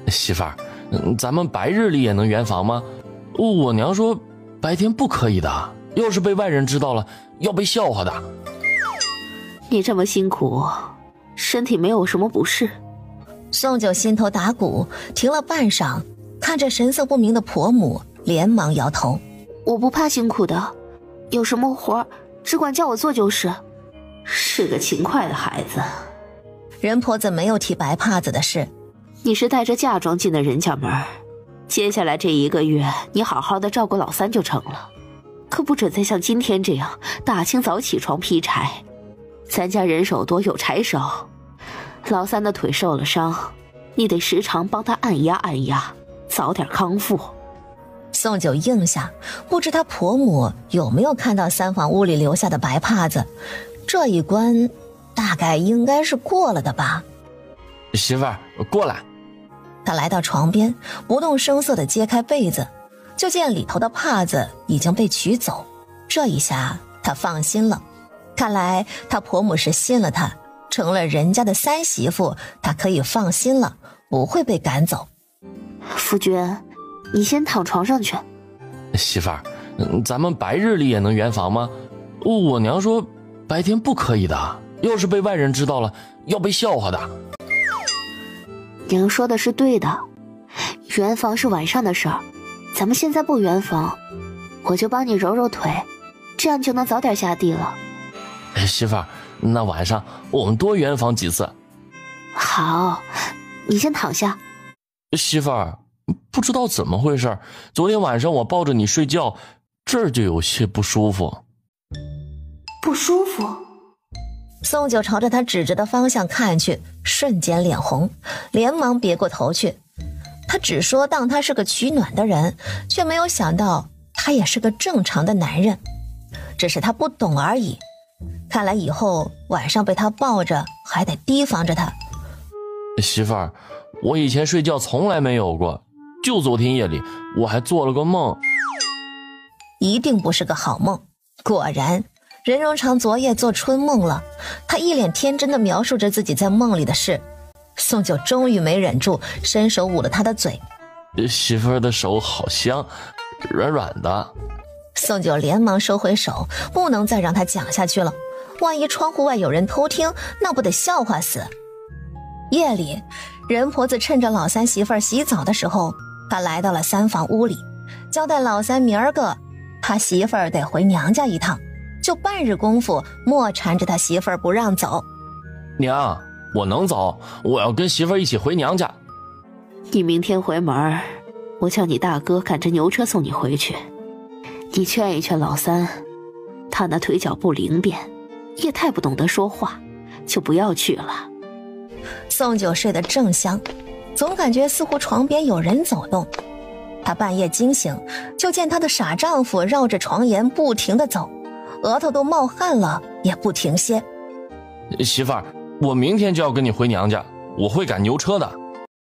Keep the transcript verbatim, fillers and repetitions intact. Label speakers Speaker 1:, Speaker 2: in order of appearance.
Speaker 1: 媳妇儿，咱们白日里也能圆房吗？我娘说白天不可以的，要是被外人知道了，要被笑话的。
Speaker 2: 你这么辛苦，身体没有什么不适？
Speaker 3: 宋九心头打鼓，停了半晌，看着神色不明的婆母，连忙摇头：
Speaker 2: 我不怕辛苦的，有什么活只管叫我做就是。是个勤快的孩子。
Speaker 3: 任婆子没有提白帕子的事。
Speaker 2: 你是带着嫁妆进的人家门，接下来这一个月你好好的照顾老三就成了，可不准再像今天这样大清早起床劈柴。咱家人手多，有柴烧，老三的腿受了伤，你得时常帮他按压按压，早点康复。
Speaker 3: 宋九应下，不知他婆母有没有看到三房屋里留下的白帕子，这一关大概应该是过了的吧。
Speaker 1: 媳妇儿，过来。
Speaker 3: 他来到床边，不动声色地揭开被子，就见里头的帕子已经被取走。这一下他放心了，看来他婆母是信了他，成了人家的三媳妇，他可以放心了，不会被赶走。
Speaker 2: 夫君，你先躺床上去。
Speaker 1: 媳妇儿，咱们白日里也能圆房吗？我娘说白天不可以的，要是被外人知道了，要被笑话的。
Speaker 2: 娘说的是对的，圆房是晚上的事儿，咱们现在不圆房，我就帮你揉揉腿，这样就能早点下地了。
Speaker 1: 媳妇儿，那晚上我们多圆房几次。
Speaker 2: 好，你先躺下。
Speaker 1: 媳妇儿，不知道怎么回事，昨天晚上我抱着你睡觉，这儿就有些不舒服。
Speaker 2: 不舒服？
Speaker 3: 宋九朝着他指着的方向看去，瞬间脸红，连忙别过头去。他只说当他是个取暖的人，却没有想到他也是个正常的男人，只是他不懂而已。看来以后晚上被他抱着还得提防着他。
Speaker 1: 媳妇儿，我以前睡觉从来没有过，就昨天夜里我还做了个梦。
Speaker 3: 一定不是个好梦。果然任荣长昨夜做春梦了，他一脸天真地描述着自己在梦里的事。宋九终于没忍住，伸手捂了他的嘴。
Speaker 1: 媳妇儿的手好香，软软的。
Speaker 3: 宋九连忙收回手，不能再让他讲下去了，万一窗户外有人偷听，那不得笑话死。夜里任婆子趁着老三媳妇儿洗澡的时候，他来到了三房屋里，交代老三明儿个他媳妇儿得回娘家一趟，就半日功夫莫缠着他媳妇儿不让走。
Speaker 1: 娘，我能走，我要跟媳妇儿一起回娘家。
Speaker 2: 你明天回门，我叫你大哥赶着牛车送你回去。你劝一劝老三，他那腿脚不灵便，也太不懂得说话，就不要去了。
Speaker 3: 宋九睡得正香，总感觉似乎床边有人走动。他半夜惊醒，就见他的傻丈夫绕着床沿不停地走，额头都冒汗了也不停歇。
Speaker 1: 媳妇儿，我明天就要跟你回娘家，我会赶牛车的。